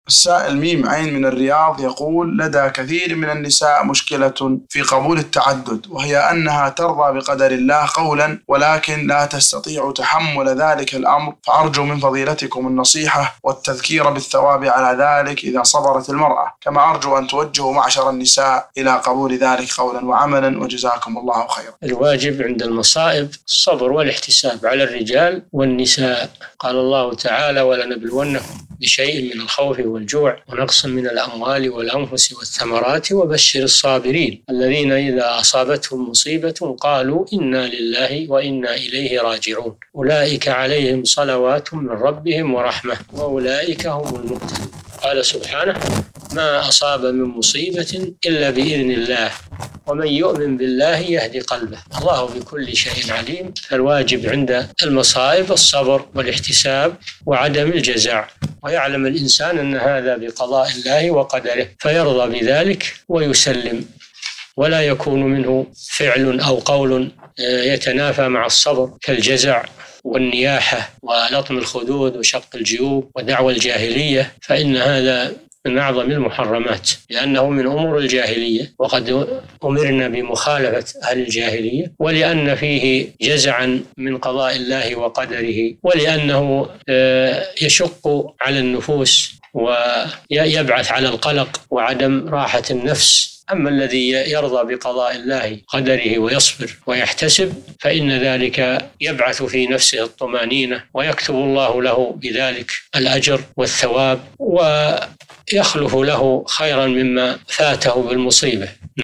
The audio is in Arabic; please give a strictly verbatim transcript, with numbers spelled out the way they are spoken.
السائل ميم عين من الرياض يقول: لدى كثير من النساء مشكلة في قبول التعدد، وهي أنها ترضى بقدر الله قولا ولكن لا تستطيع تحمل ذلك الأمر، فأرجو من فضيلتكم النصيحة والتذكير بالثواب على ذلك إذا صبرت المرأة، كما أرجو أن توجهوا معشر النساء إلى قبول ذلك قولا وعملا، وجزاكم الله خيرا. الواجب عند المصائب الصبر والاحتساب على الرجال والنساء. قال الله تعالى: ولنبلونكم بشيء من الخوف والجوع ونقص من الأموال والأنفس والثمرات وبشر الصابرين الذين إذا أصابتهم مصيبة قالوا إنا لله وإنا إليه راجعون أولئك عليهم صلوات من ربهم ورحمة وأولئك هم المهتدون. قال سبحانه: ما أصاب من مصيبة إلا بإذن الله ومن يؤمن بالله يهدي قلبه الله بكل شيء عليم. فالواجب عند المصائب الصبر والاحتساب وعدم الجزع، ويعلم الإنسان أن هذا بقضاء الله وقدره فيرضى بذلك ويسلم، ولا يكون منه فعل أو قول يتنافى مع الصبر كالجزع والنياحة ولطم الخدود وشق الجيوب ودعوى الجاهلية، فإن هذا من أعظم المحرمات، لأنه من أمور الجاهلية، وقد أمرنا بمخالفة أهل الجاهلية، ولأن فيه جزعا من قضاء الله وقدره، ولأنه يشق على النفوس ويبعث على القلق وعدم راحة النفس. أما الذي يرضى بقضاء الله قدره ويصبر ويحتسب فإن ذلك يبعث في نفسه الطمأنينة، ويكتب الله له بذلك الأجر والثواب، ويخلف له خيرا مما فاته بالمصيبة.